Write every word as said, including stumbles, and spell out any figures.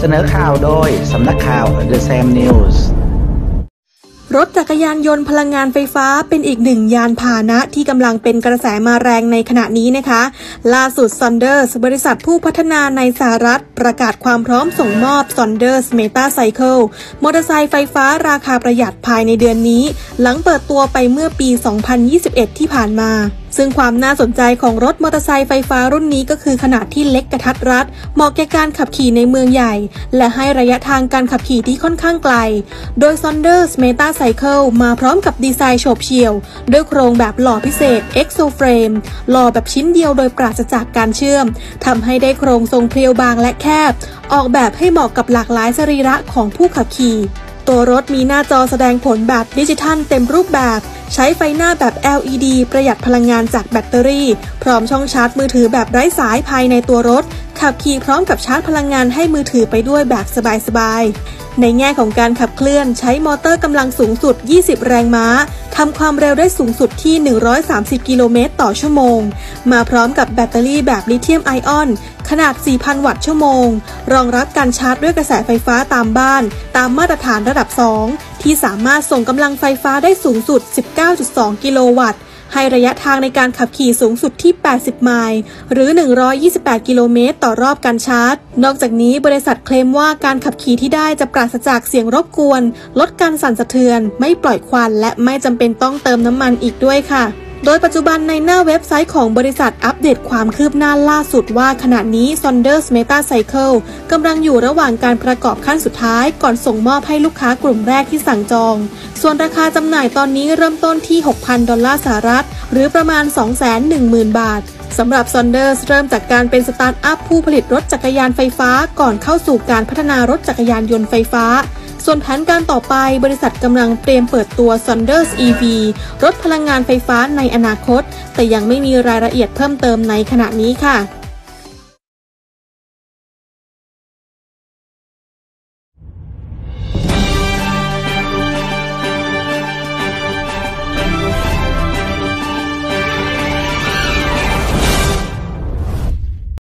เสนอข่าวโดยสำนักข่าว The Sam News รถจักรยานยนต์พลังงานไฟฟ้าเป็นอีกหนึ่งยานพาหนะที่กำลังเป็นกระแสมาแรงในขณะนี้นะคะล่าสุด Sonders บริษัทผู้พัฒนาในสหรัฐประกาศความพร้อมส่งมอบ Sonders Metacycle มอเตอร์ไซค์ไฟฟ้าราคาประหยัดภายในเดือนนี้หลังเปิดตัวไปเมื่อปี สองพันยี่สิบเอ็ด ที่ผ่านมาซึ่งความน่าสนใจของรถมอเตอร์ไซค์ไฟฟ้ารุ่นนี้ก็คือขนาดที่เล็กกระทัดรัดเหมาะแก่การขับขี่ในเมืองใหญ่และให้ระยะทางการขับขี่ที่ค่อนข้างไกลโดย Sonders Metacycle มาพร้อมกับดีไซน์โฉบเฉี่ยวด้วยโครงแบบหล่อพิเศษ Exo Frame หล่อแบบชิ้นเดียวโดยปราศจากการเชื่อมทำให้ได้โครงทรงเพรียวบางและแคบออกแบบให้เหมาะกับหลากหลายสรีระของผู้ขับขี่ตัวรถมีหน้าจอแสดงผลแบบดิจิทัลเต็มรูปแบบใช้ไฟหน้าแบบ แอล อี ดี ประหยัดพลังงานจากแบตเตอรี่พร้อมช่องชาร์จมือถือแบบไร้สายภายในตัวรถขับขี่พร้อมกับชาร์จพลังงานให้มือถือไปด้วยแบบสบายๆในแง่ของการขับเคลื่อนใช้มอเตอร์กำลังสูงสุดยี่สิบแรงม้าทำความเร็วได้สูงสุดที่หนึ่งร้อยสามสิบกิโลเมตรต่อชั่วโมงมาพร้อมกับแบตเตอรี่แบบลิเธียมไอออนขนาด สี่พัน วัตต์ชั่วโมงรองรับการชาร์จด้วยกระแสไฟฟ้าตามบ้านตามมาตรฐานระดับสองที่สามารถส่งกำลังไฟฟ้าได้สูงสุด สิบเก้าจุดสอง กิโลวัตต์ให้ระยะทางในการขับขี่สูงสุดที่แปดสิบไมล์หรือหนึ่งร้อยยี่สิบแปดกิโลเมตรต่อรอบการชาร์จนอกจากนี้บริษัทเคลมว่าการขับขี่ที่ได้จะปราศจากเสียงรบกวนลดการสั่นสะเทือนไม่ปล่อยควันและไม่จำเป็นต้องเติมน้ำมันอีกด้วยค่ะโดยปัจจุบันในหน้าเว็บไซต์ของบริษัทอัปเดตความคืบหน้าล่าสุดว่าขณะนี้ Sonders Metacycle กำลังอยู่ระหว่างการประกอบขั้นสุดท้ายก่อนส่งมอบให้ลูกค้ากลุ่มแรกที่สั่งจองส่วนราคาจำหน่ายตอนนี้เริ่มต้นที่ หกพัน ดอลลาร์สหรัฐหรือประมาณ สองแสนหนึ่งหมื่น บาทสำหรับ Sonders เริ่มจากการเป็นสตาร์ทอัพผู้ผลิตรถจักรยานไฟฟ้าก่อนเข้าสู่การพัฒนารถจักรยานยนต์ไฟฟ้าส่วนแผนการต่อไปบริษัทกำลังเตรียมเปิดตัว Sonders อี วี รถพลังงานไฟฟ้าในอนาคตแต่ยังไม่มีรายละเอียดเพิ่มเติมในขณะนี้ค่ะ